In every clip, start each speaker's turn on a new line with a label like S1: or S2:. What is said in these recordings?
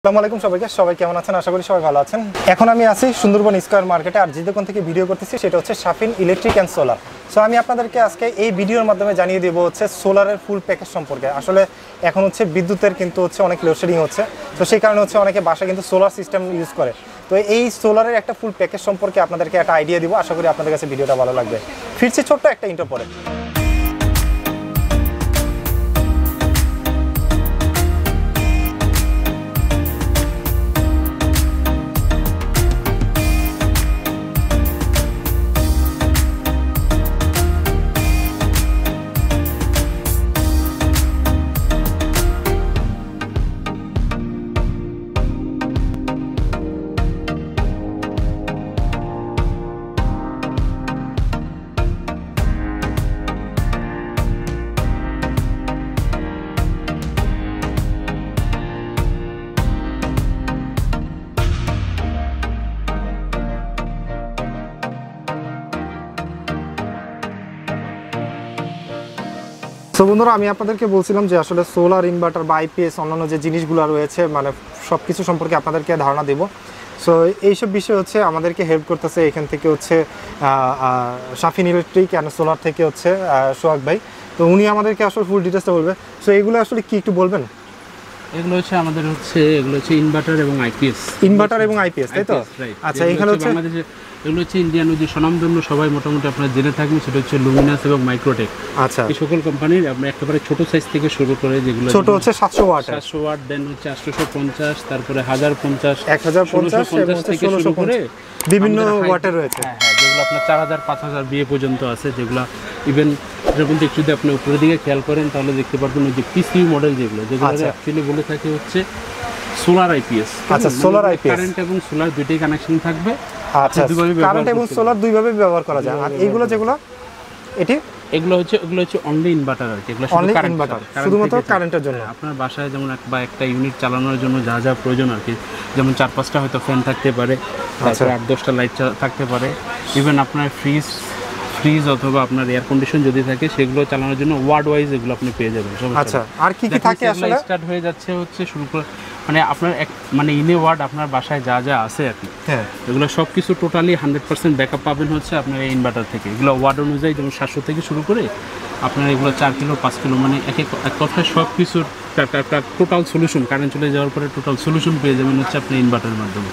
S1: আসসালামু আলাইকুম সবাই কেমন আছেন? আশা করি সবাই ভালো আছেন। এখন আমি আছি সুন্দরবন স্কয়ার মার্কেটে, আর যে দোকান থেকে ভিডিও করতেছি সেটা হচ্ছে Safin electric and solar. So আমি আপনাদেরকে আজকে এই ভিডিওর মাধ্যমে জানিয়ে দেবো হচ্ছে সোলারের ফুল প্যাকেজ সম্পর্কে। আসলে এখন হচ্ছে বিদ্যুতের কিন্তু হচ্ছে অনেক লোডশেডিং হচ্ছে, তো সেই কারণে হচ্ছে অনেকে বাসায় কিন্তু সোলার সিস্টেম ইউজ করে। তো এই সোলারের একটা ফুল প্যাকেজ সম্পর্কে আপনাদেরকে একটা আইডিয়া দিব। আশা করি আপনাদের কাছে ভিডিওটা ভালো লাগবে। ফিরছি ছোট্ট একটা ইন্ট্রো পরে। সো বন্ধুরা, আমি আপনাদেরকে বলছিলাম যে আসলে সোলার ইনভার্টার বা আইপিএস অন্যান্য যে জিনিসগুলো রয়েছে মানে সব কিছু সম্পর্কে আপনাদেরকে ধারণা দেব। সো এইসব বিষয় হচ্ছে আমাদেরকে হেল্প করতেছে এখান থেকে হচ্ছে সাফিন ইলেকট্রিক অ্যান্ড সোলার থেকে হচ্ছে সোহাগ ভাই। তো উনি আমাদেরকে আসলে ফুল ডিটেলসটা বলবে। সো এগুলো আসলে কি একটু বলবেন?
S2: এগুলো হচ্ছে আমাদের এগুলো হচ্ছে ইনভার্টার এবং আইপিএস।
S1: ইনভার্টার এবং আইপিএস, তাই তো? আচ্ছা, এখানে হচ্ছে
S2: বাংলাদেশে এগুলো হচ্ছে ইন্ডিয়ান যে স্বনামধন্য সবাই মোটামুটি আপনারা জেনে থাকবেন, সেটা হচ্ছে লুমিনাস এবং মাইক্রোটেক।
S1: আচ্ছা,
S2: এই সকল কোম্পানির আমরা একেবারে ছোট সাইজ থেকে শুরু করে, যেগুলো
S1: ছোট হচ্ছে 700 ওয়াট,
S2: দেন হচ্ছে 850, তারপরে 1050,
S1: 1050
S2: থেকে শুরু করে
S1: বিভিন্ন ওয়াটের রয়েছে।
S2: হ্যাঁ, যেগুলো আপনার 4000 5000 বিয়ে পর্যন্ত আছে, যেগুলো ইভেন এর মধ্যে একটু যদি আপনি উপরের দিকে খেয়াল করেন তাহলে দেখতে পারবেন যে পিসিউ মডেল যেগুলো অ্যাকচুয়ালি বলে থাকে হচ্ছে সোলার আইপিএস।
S1: আচ্ছা, সোলার আইপিএস
S2: কারেন্ট এবং সোলার দুইটাই কানেকশন থাকবে।
S1: আচ্ছা, কারেন্ট এবং সোলার দুইভাবে ব্যবহার করা যায়। আর এইগুলো যেগুলো
S2: এগুলো হচ্ছে অনলি ইনভার্টার আর কি। এগুলো
S1: শুধুমাত্র কারেন্টের জন্য।
S2: আপনার বাসায় যেমন একটা ইউনিট চালানোর জন্য যা যা প্রয়োজন আর কি, যেমন 4-5টা হয়তো ফ্যান থাকতে পারে, তারপরে 8-10টা লাইট থাকতে পারে, ইভেন আপনার ফ্রিজ অথবা আপনার এয়ার কন্ডিশন যদি থাকে সেগুলো চালানোর জন্য ওয়ার্ড ওয়াইজ এগুলো আপনি পেয়ে যাবেন।
S1: আচ্ছা, আর কি কি থাকে আসলে?
S2: স্টার্ট হয়ে যাচ্ছে হচ্ছে শুরু করে মানে আপনার ইনে ওয়ার্ড আপনার বাসায় যা যা আছে আর কি, হ্যাঁ, এগুলো সব কিছু টোটালি 100% ব্যাকআপ পাবেন হচ্ছে আপনার এই ইনভার্টার থেকে। এগুলো ওয়ার্ড অনুযায়ী যেমন 700 থেকে শুরু করে আপনার এগুলো 4 কিলো 5 কিলো মানে এক কথায় সব কিছুর টোটাল সলিউশন, কারেন্ট চলে যাওয়ার পরে টোটাল সলিউশন পেয়ে যাবেন হচ্ছে আপনি ইনভার্টারের মাধ্যমে।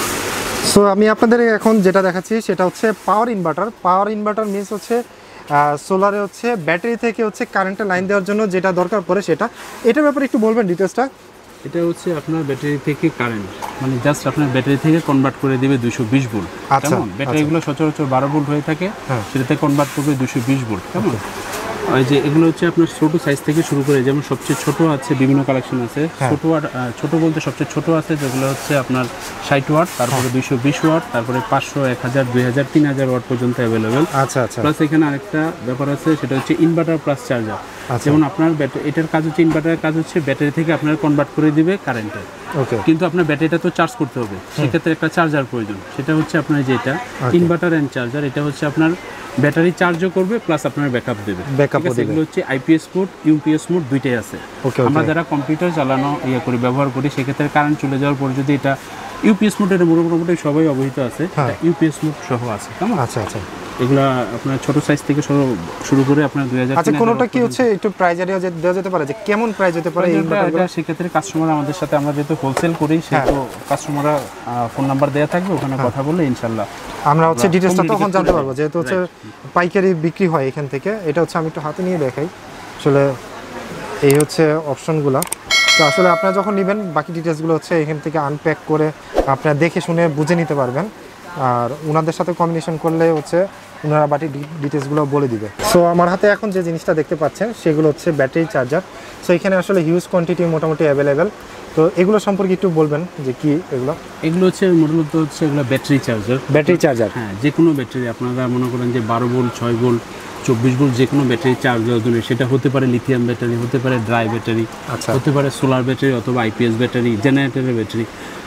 S1: সো আমি আপনাদের এখন যেটা দেখাচ্ছি সেটা হচ্ছে পাওয়ার ইনভার্টার মিনস হচ্ছে সোলারে হচ্ছে ব্যাটারি থেকে হচ্ছে কারেন্টের লাইন দেওয়ার জন্য যেটা দরকার পড়ে সেটা। এটার ব্যাপারে একটু বলবেন ডিটেলসটা?
S2: এটা হচ্ছে আপনার ব্যাটারি থেকে কারেন্ট মানে জাস্ট আপনার ব্যাটারি থেকে কনভার্ট করে দেবে 220 ভোল্ট। কেমন ব্যাটারিগুলো সচরাচর 12 ভোল্ট হয়ে থাকে, সেটাতে কনভার্ট করবে 220 ভোল্ট। কেমন ওই যে এগুলো হচ্ছে আপনার ছোট সাইজ থেকে শুরু করে, যেমন সবচেয়ে ছোট আছে, বিভিন্ন কালেকশন আছে। ছোট বলতে সবচেয়ে ছোট আছে যেগুলো হচ্ছে আপনার 60 ওয়াট, তারপরে 220 ওয়াট, তারপরে 500, 1000, 2000, 3000 ওয়াট পর্যন্ত অ্যাভেলেবেল। আচ্ছা, প্লাস এখানে আরেকটা ব্যাপার আছে, সেটা হচ্ছে ইনভার্টার প্লাস চার্জার। যেমন আপনার এটার কাজ হচ্ছে, ইনভার্টারের কাজ হচ্ছে ব্যাটারি থেকে আপনার কনভার্ট করে দিবে কারেন্টে, কিন্তু আপনার ব্যাটারিটা তো চার্জ করতে হবে, সেক্ষেত্রে একটা চার্জার প্রয়োজন। সেটা হচ্ছে আপনার যেটা ইনভার্টার অ্যান্ড চার্জার, এটা হচ্ছে আপনার ব্যাটারি চার্জও করবে প্লাস আপনার ব্যাকআপ দেবে। এগুলো হচ্ছে আইপিএস মোড, ইউপিএস মোড দুইটাই আছে। আমরা যারা কম্পিউটার চালানো ব্যবহার করি, সেক্ষেত্রে কারেন্ট চলে যাওয়ার পরে যদি এটা ইউপিএস মোডের মোটামুটি সবাই অবহিত আছে, ইউপিএস মোড সহ আছে। কেমন এগুলা আপনার ছোট সাইজ থেকে শুরু করে আপনার 2000।
S1: আচ্ছা, কোনটা কি হচ্ছে একটু প্রাইস আইডিয়া দেওয়া যেতে পারে যে কেমন প্রাইস হতে পারে
S2: এটা? সেক্ষেত্রে কাস্টমার আমাদের সাথে, আমরা যেহেতু হোলসেল করি সেহেতু কাস্টমাররা ফোন নাম্বার দেওয়া থাকবে, ওখানে কথা বলে ইনশাআল্লাহ
S1: আমরা হচ্ছে ডিটেইলসটা তখন জানতে পারবো, যেহেতু হচ্ছে পাইকারি বিক্রি হয় এখান থেকে। এটা হচ্ছে আমি একটু হাতে নিয়ে দেখাই। আসলে এই হচ্ছে অপশনগুলো। তো আসলে আপনারা যখন নেবেন বাকি ডিটেইলসগুলো হচ্ছে এখান থেকে আনপ্যাক করে আপনারা দেখে শুনে বুঝে নিতে পারবেন। আর ওনাদের সাথে কম্বিনেশন করলে হচ্ছে ওনারা বাকি ডিটেইলসগুলো বলে দিবে। সো আমার হাতে এখন যে জিনিসটা দেখতে পাচ্ছেন সেগুলো হচ্ছে ব্যাটারি চার্জার। সো এখানে আসলে হিউজ কোয়ান্টিটি মোটামুটি অ্যাভেলেবেল। তো এগুলো সম্পর্কে একটু বলবেন যে কি
S2: এগুলো হচ্ছে মূলত হচ্ছে এগুলো ব্যাটারি চার্জার। হ্যাঁ, যে কোনো ব্যাটারি আপনারা মনে করেন যে 12 ভোল্ট, 6 ভোল্ট, 24 ভোল্ট যে কোনো ব্যাটারি চার্জ দেওয়ার জন্য, সেটা হতে পারে লিথিয়াম ব্যাটারি, হতে পারে ড্রাই ব্যাটারি, হতে পারে সোলার ব্যাটারি অথবা আইপিএস ব্যাটারি, জেনারেটরের ব্যাটারি।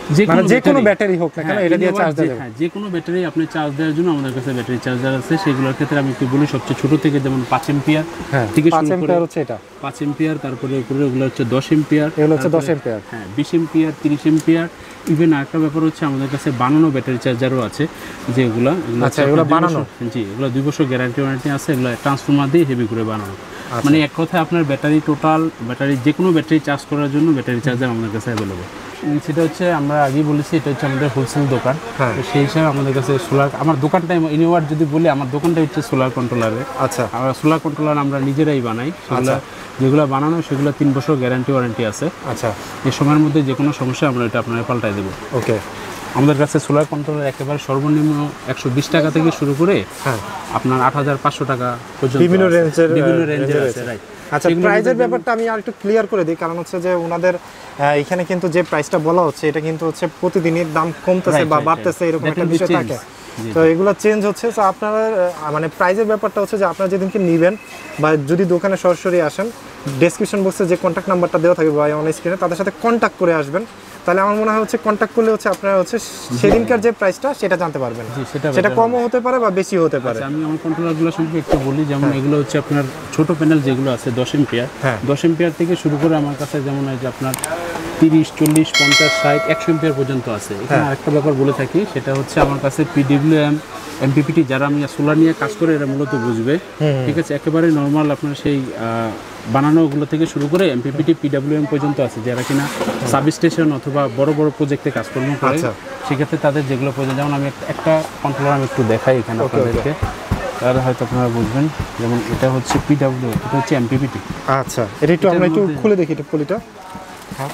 S1: যে কোনো ব্যাটারি হোক না কেন এটা দিয়ে চার্জ দেওয়া যাবে?
S2: হ্যাঁ, যে কোনো ব্যাটারি আপনি চার্জ দেওয়ার জন্য আমাদের কাছে ব্যাটারি চার্জার আছে। সেগুলোর ক্ষেত্রে আমি একটু বলি, সবচেয়ে ছোট থেকে যেমন 5 এম্পিয়ার থেকে শুরু করে
S1: হচ্ছে এটা
S2: 5 এম্পিয়ার, তারপরে উপরে ওগুলো হচ্ছে 10 এম্পিয়ার,
S1: এগুলো হচ্ছে 10 এম্পিয়ার,
S2: হ্যাঁ 20 এম্পিয়ার, 30 এম্পিয়ার। ইভেন আরেকটা ব্যাপার হচ্ছে আমাদের কাছে বানানো ব্যাটারি চার্জারও আছে, যেগুলো
S1: এগুলো বানানো,
S2: জি এগুলো 2 বছর গ্যারান্টি ওয়ারেন্টি আছে। এগুলো ট্রান্সফরমার দিয়ে হেভি করে বানানো। মানে এক কথায় আপনার ব্যাটারি টোটাল ব্যাটারি যে কোনো ব্যাটারি চার্জ করার জন্য ব্যাটারি চার্জার আমাদের কাছে অ্যাভেলেবল। সেটা হচ্ছে আমরা আগেই বলেছি এটা হচ্ছে আমাদের হোলসেল দোকান। সেই হিসাবে আমাদের কাছে সোলার, আমার দোকানটা ইনওয়ার্ড যদি বলি, আমার দোকানটা হচ্ছে সোলার কন্ট্রোলারের।
S1: আচ্ছা,
S2: আমরা সোলার কন্ট্রোলার আমরা নিজেরাই বানাই। সেগুলো যেগুলো বানানো সেগুলো 3 বছর গ্যারান্টি ওয়ারেন্টি আছে।
S1: আচ্ছা,
S2: এই সময়ের মধ্যে যে কোনো সমস্যা আমরা এটা আপনারা পাল্টাই দেবো।
S1: ওকে।
S2: আমাদের কাছে সোলার কন্ট্রোলার একেবারে সর্বনিম্ন 120 টাকা থেকে শুরু করে আপনার 8500 টাকা পর্যন্ত
S1: বিভিন্ন রেঞ্জের
S2: আছে। রাইট।
S1: আচ্ছা, প্রাইসের ব্যাপারটা আমি আর একটু ক্লিয়ার করে দিই, কারণ হচ্ছে যে ওনাদের এখানে কিন্তু যে প্রাইসটা বলা হচ্ছে এটা কিন্তু হচ্ছে প্রতিদিনের দাম কমতেছে বা বাড়তেছে, এরকম একটা বিষয় থাকে। তো এগুলো চেঞ্জ হচ্ছে। তো আপনারা মানে প্রাইসের ব্যাপারটা হচ্ছে যে আপনারা যেদিনকে নেবেন বা যদি দোকানে সরাসরি আসেন, ডেসক্রিপশন বক্সে যে কন্ট্যাক্ট নাম্বারটা দেওয়া থাকবে বা অন স্ক্রিনে, তাদের সাথে কন্ট্যাক্ট করে আসবেন। তাহলে আমার মনে হয় হচ্ছে কন্ট্যাক্ট করলে হচ্ছে আপনারা হচ্ছে সেদিনকার যে প্রাইসটা সেটা জানতে পারবেন। সেটা কমও হতে পারে বা বেশিও হতে পারে।
S2: আমি আমার কন্ট্রোলারগুলো সম্পর্কে একটু বলি। যেমন এগুলো হচ্ছে আপনার ছোট প্যানেল যেগুলো আছে 10 এম্পিয়ার, 10 এম্পিয়ার থেকে শুরু করে আমার কাছে যেমন হয় যে আপনার 30, 40, 50, 60, 100 এম্পিয়ার পর্যন্ত আছে। এখানে আরেকটা ব্যাপার বলে থাকি, সেটা হচ্ছে আমার কাছে পিডব্লিউএম, এমপিপিটি যারা আমি সোলার নিয়ে কাজ করে এরা মূলত বুঝবে। ঠিক আছে, একেবারে নর্মাল আপনার সেই বানানোগুলো থেকে শুরু করে এমপিপিটি, পিডব্লিউএম পর্যন্ত আছে, যারা কিনা সাবস্টেশন অথবা বড় বড় প্রজেক্টে কাজকর্ম করে। সেক্ষেত্রে তাদের যেগুলো প্রয়োজন, যেমন আমি একটা কন্ট্রোলার আমি একটু দেখাই এখানে আপনাদেরকে, তাহলে হয়তো আপনারা বুঝবেন। যেমন এটা হচ্ছে পিডব্লিউএম, এটা হচ্ছে এমপিপিটি।
S1: আচ্ছা, এটা একটু আমরা একটু খুলে দেখি এটা পলিটা। হ্যাঁ,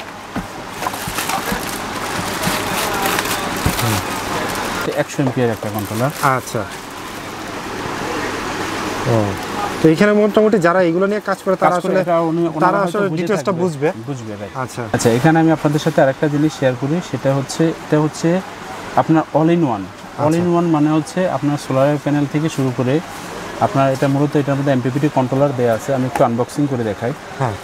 S2: 100 এম্পিয়ার একটা কন্ট্রোলার।
S1: আচ্ছা, ও তো এখানে মোটামুটি যারা এগুলো নিয়ে কাজ করে তারা আসলে ডিটেইলসটা বুঝবে। আচ্ছা
S2: আচ্ছা, এখানে আমি আপনাদের সাথে আরেকটা জিনিস শেয়ার করি, সেটা হচ্ছে এটা হচ্ছে আপনার অল ইন ওয়ান। মানে হচ্ছে আপনার সোলার প্যানেল থেকে শুরু করে আপনার এটা মূলত এটার মধ্যে এমপিপিটি কন্ট্রোলার দেওয়া আছে। আমি একটু আনবক্সিং করে দেখাই।
S1: হ্যাঁ,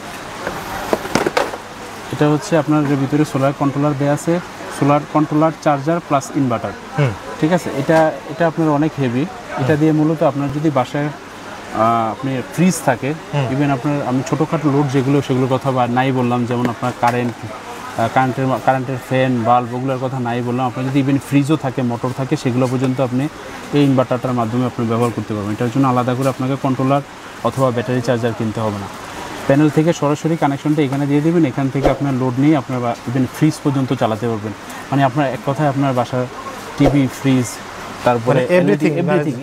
S2: এটা হচ্ছে আপনার এর ভিতরে সোলার কন্ট্রোলার দেওয়া আছে, solar controller, charger plus inverter. ঠিক আছে, এটা আপনার অনেক হেভি। এটা দিয়ে মূলত আপনার যদি বাসায় আপনি ফ্রিজ থাকে, ইভেন আপনার আমি ছোটোখাটো লোড যেগুলো সেগুলোর কথা বা নাই বললাম, যেমন আপনার কারেন্টের ফ্যান, বাল্ব, ওগুলোর কথা নাই বললাম, আপনার যদি ইভেন ফ্রিজও থাকে, মোটর থাকে, সেগুলো পর্যন্ত আপনি এই ইনভার্টারটার মাধ্যমে আপনি ব্যবহার করতে পারবেন। এটার জন্য আলাদা করে আপনাকে কন্ট্রোলার অথবা ব্যাটারি চার্জার কিনতে হবে না। প্যানেল থেকে সরাসরি কানেকশনটা এখানে দিয়ে দেবেন, এখান থেকে আপনার লোড নিয়ে আপনার ইভেন ফ্রিজ পর্যন্ত চালাতে পারবেন। মানে আপনার এক কথায় আপনার বাসার টিভি, ফ্রিজ, তারপরে এভরিথিং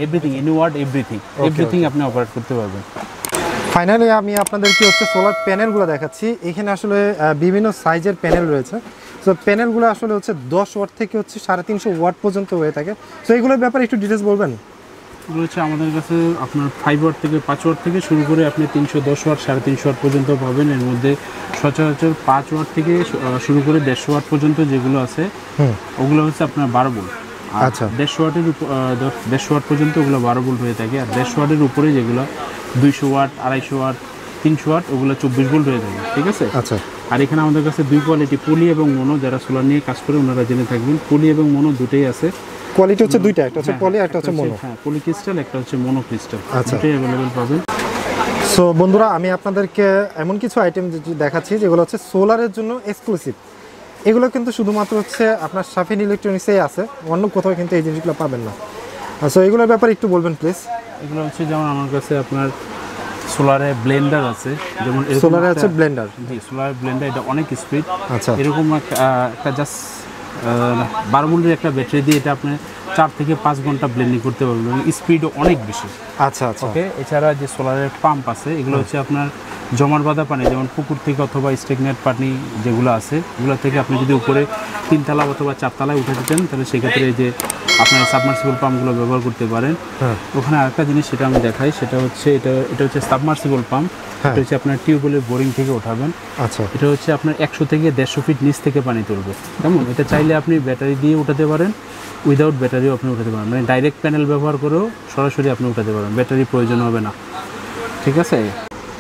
S2: আপনি অপারেট করতে পারবেন।
S1: ফাইনালি আমি আপনাদেরকে হচ্ছে সোলার প্যানেলগুলো দেখাচ্ছি। এখানে আসলে বিভিন্ন সাইজের প্যানেল রয়েছে। তো প্যানেলগুলো আসলে হচ্ছে 10 ওয়াট থেকে হচ্ছে 350 ওয়াট পর্যন্ত হয়ে থাকে। তো এগুলোর ব্যাপারে একটু ডিটেলস বলবেন?
S2: এগুলো হচ্ছে আমাদের কাছে আপনার 5 ওয়াট থেকে 5 ওয়াট থেকে শুরু করে আপনি 310 ওয়াট, 350 ওয়াট পর্যন্ত পাবেন। এর মধ্যে সচরাচর 5 ওয়াট থেকে শুরু করে 150 ওয়াট পর্যন্ত যেগুলো আছে ওগুলো হচ্ছে আপনার 12 ভোল্ট। আচ্ছা, 150 ওয়াট পর্যন্ত ওগুলো 12 ভোল্ট হয়ে থাকে। আর 150 ওয়াটের উপরে যেগুলো 200 ওয়াট, 250 ওয়াট, 300 ওয়াট, ওগুলো 24 ভোল্ট হয়ে থাকে। ঠিক আছে।
S1: আচ্ছা,
S2: আর এখানে আমাদের কাছে 2 কোয়ালিটি, পলি এবং মোনো, যারা সোলার নিয়ে কাজ করে ওনারা জেনে থাকবেন। পলি এবং মোনো দুটোই আছে।
S1: কোয়ালিটি হচ্ছে দুইটা, একটা হচ্ছে পলি, একটা হচ্ছে মোনো।
S2: হ্যাঁ, পলি ক্রিস্টাল, একটা হচ্ছে মোনো ক্রিস্টাল। দুটোই অ্যাভেলেবল পাবেন।
S1: সো বন্ধুরা, আমি আপনাদেরকে এমন কিছু আইটেম দেখাচ্ছি যেগুলো হচ্ছে সোলারের জন্য এক্সক্লুসিভ। এগুলো কিন্তু শুধুমাত্র হচ্ছে আপনার সাফিন ইলেকট্রনিক্সেই আছে, অন্য কোথাও কিন্তু এই জিনিসগুলো পাবেন না। সো এগুলোর ব্যাপারে একটু বলবেন প্লিজ।
S2: এগুলো হচ্ছে যেমন আমার কাছে আপনার সোলারে ব্লেন্ডার আছে, যেমন
S1: সোলারে আছে ব্লেন্ডার।
S2: জি, সোলার ব্লেন্ডার, এটা অনেক স্পিড।
S1: আচ্ছা,
S2: এরকম একটা জাস্ট 12 ভোল্টের একটা ব্যাটারি দিয়ে এটা আপনি 4 থেকে 5 ঘন্টা ব্লেন্ডিং করতে পারবেন, স্পিডও অনেক বেশি।
S1: আচ্ছা আচ্ছা,
S2: ওকে। এছাড়া যে সোলারের পাম্প আছে, এগুলো হচ্ছে আপনার জমাট বাঁধা পানি, যেমন পুকুর থেকে অথবা স্টেগনেট পানি যেগুলো আছে, এগুলো থেকে আপনি যদি উপরে 3 তলা অথবা 4 তলায় উঠে দিতেন, তাহলে সেক্ষেত্রে এই যে আপনার সাবমার্সিবল পাম্পগুলো ব্যবহার করতে পারেন। ওখানে আরেকটা জিনিস সেটা আমি দেখাই, সেটা হচ্ছে এটা হচ্ছে সাবমার্সিবল পাম্প। এটা হচ্ছে আপনার টিউবওয়েলের বোরিং থেকে উঠাবেন।
S1: আচ্ছা,
S2: এটা হচ্ছে আপনার 100 থেকে 150 ফিট নিচ থেকে পানি তুলবে। কেমন, এটা চাইলে আপনি ব্যাটারি দিয়ে উঠাতে পারেন, উইদাউট ব্যাটারিও আপনি উঠাতে পারেন, মানে ডাইরেক্ট প্যানেল ব্যবহার করেও সরাসরি আপনি উঠাতে পারেন, ব্যাটারি প্রয়োজন হবে না। ঠিক আছে।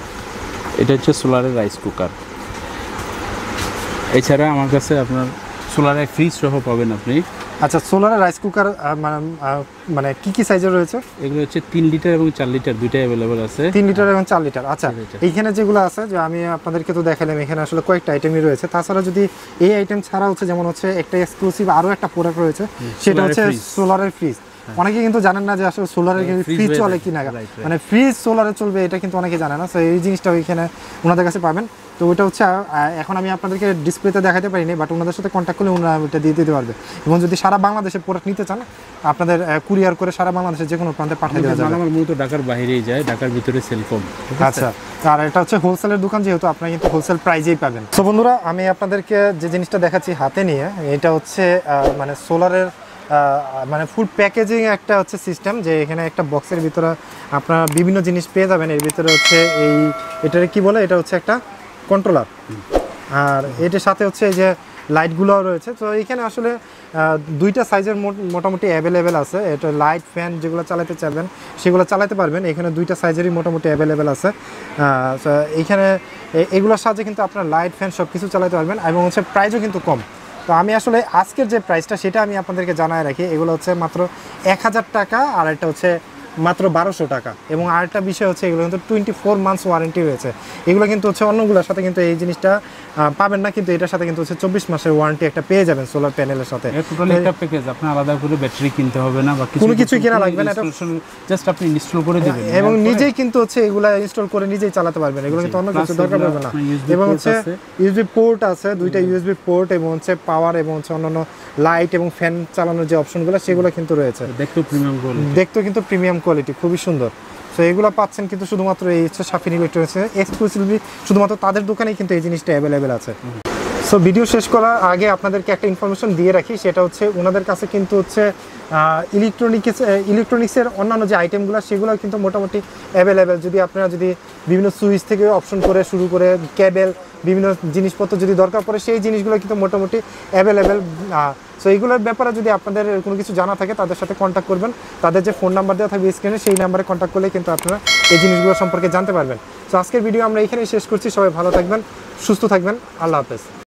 S2: এটা হচ্ছে সোলারের রাইস কুকার। এছাড়া আমার কাছে আপনার সোলারে ফ্রিজ সহ পাবেন আপনি।
S1: আচ্ছা, সোলারের রাইস কুকার মানে কি সাইজের রয়েছে?
S2: এগুলো হচ্ছে 3 লিটার এবং 4 লিটার দুইটাই অ্যাভেলেবল আছে।
S1: 3 লিটার এবং 4 লিটার। আচ্ছা, এইখানে যেগুলো আছে যে আমি আপনাদেরকে তো দেখালাম, এখানে আসলে কয়েকটা আইটেমই রয়েছে। তাছাড়া যদি এই আইটেম ছাড়া হচ্ছে যেমন হচ্ছে একটা এক্সক্লুসিভ আরো একটা প্রোডাক্ট রয়েছে, সেটা হচ্ছে সোলারের ফ্রিজ। অনেকে কিন্তু জানেন না যে আসলে সোলারের ফ্রিজ চলে কিনা, মানে ফ্রিজ সোলারে চলবে এটা কিন্তু অনেকে জানে না। তো এই জিনিসটা ওইখানে ওনাদের কাছে পাবেন। তো ওইটা হচ্ছে এখন আমি আপনাদেরকে ডিসপ্লেতে দেখাতে পারিনি, বাট ওনাদের সাথে কন্ট্যাক্ট করলে ওনারা ওইটা দিয়ে দিতে পারবে। এবং যদি সারা বাংলাদেশে প্রোডাক্ট নিতে চান, আপনাদের কুরিয়ার করে সারা বাংলাদেশে যে কোনো প্রান্তে পাঠিয়ে দেওয়া যাবে।
S2: আমার মূলত ঢাকার বাইরেই যায়, ঢাকার ভিতরে সেল কম।
S1: আচ্ছা, আর এটা হচ্ছে হোলসেলের দোকান, যেহেতু আপনারা কিন্তু হোলসেল প্রাইজেই পাবেন। তো বন্ধুরা, আমি আপনাদেরকে যে জিনিসটা দেখাচ্ছি হাতে নিয়ে, এটা হচ্ছে মানে সোলারের মানে ফুল প্যাকেজিং একটা হচ্ছে সিস্টেম, যে এখানে একটা বক্সের ভিতরে আপনারা বিভিন্ন জিনিস পেয়ে যাবেন। এর ভিতরে হচ্ছে এটারে কি বলে, এটা হচ্ছে একটা কন্ট্রোলার, আর এটার সাথে হচ্ছে এই যে লাইটগুলো রয়েছে। তো এখানে আসলে দুইটা সাইজের মোটামুটি অ্যাভেলেবেল আছে। এটা লাইট ফ্যান যেগুলো চালাতে চাইবেন সেগুলো চালাতে পারবেন। এখানে দুইটা সাইজেরই মোটামুটি অ্যাভেলেবেল আছে। এইখানে এগুলোর সাহায্যে কিন্তু আপনার লাইট ফ্যান সব কিছু চালাতে পারবেন, এবং হচ্ছে প্রাইসও কিন্তু কম। তো আমি আসলে আজকের যে প্রাইসটা সেটা আমি আপনাদেরকে জানায় রাখি। এগুলো হচ্ছে মাত্র 1000 টাকা, আর এটা হচ্ছে মাত্র 1200 টাকা। এবং আরেকটা বিষয় হচ্ছে এগুলো কিন্তু 24 মান্থস ওয়ারেন্টি রয়েছে। এগুলো কিন্তু হচ্ছে অন্যগুলোর সাথে কিন্তু এই জিনিসটা পাবেন না, কিন্তু এটার সাথে কিন্তু হচ্ছে 24 মাসের ওয়ারেন্টি একটা পেয়ে যাবেন সোলার প্যানেলের সাথে।
S2: টোটালি একটা প্যাকেজ, আপনার আলাদা করে ব্যাটারি কিনতে হবে না বা
S1: কোনো কিছুই কেনা লাগবে না, এটা
S2: জাস্ট আপনি ইনস্টল করে দিবেন
S1: এবং নিজেই কিন্তু হচ্ছে এগুলা ইনস্টল করে নিজেই চালাতে পারবেন। এগুলো কিন্তু অন্য কিছু দরকার পড়বে না। এবং হচ্ছে ইউএসবি পোর্ট আছে, দুইটা ইউএসবি পোর্ট, এবং হচ্ছে পাওয়ার এবং হচ্ছে অন্যান্য লাইট এবং ফ্যান চালানোর যে অপশনগুলো সেগুলো কিন্তু রয়েছে। দেখতেও কিন্তু প্রিমিয়াম কোয়ালিটি, খুবই সুন্দর। তো এগুলো পাচ্ছেন কিন্তু শুধুমাত্র এই হচ্ছে সাফিন ইলেকট্রনিক্সে এক্সক্লুসিভলি, শুধুমাত্র তাদের দোকানেই কিন্তু এই জিনিসটা অ্যাভেলেবেল আছে। সো ভিডিও শেষ করার আগে আপনাদেরকে একটা ইনফরমেশন দিয়ে রাখি, সেটা হচ্ছে ওনাদের কাছে কিন্তু হচ্ছে ইলেকট্রনিক্সের অন্যান্য যে আইটেমগুলো সেগুলো কিন্তু মোটামুটি অ্যাভেলেবেল। যদি আপনারা বিভিন্ন সুইচ থেকে অপশন করে শুরু করে কেবল বিভিন্ন জিনিসপত্র যদি দরকার পড়ে, সেই জিনিসগুলো কিন্তু মোটামুটি অ্যাভেলেবেল। সো এইগুলোর ব্যাপারে যদি আপনাদের কোনো কিছু জানা থাকে তাদের সাথে কন্ট্যাক্ট করবেন। তাদের যে ফোন নাম্বার দেওয়া থাকবে স্ক্রিনে, সেই নাম্বারে কন্ট্যাক্ট করলে কিন্তু আপনারা এই জিনিসগুলো সম্পর্কে জানতে পারবেন। সো আজকের ভিডিও আমরা এখানেই শেষ করছি। সবাই ভালো থাকবেন, সুস্থ থাকবেন, আল্লাহ হাফেজ।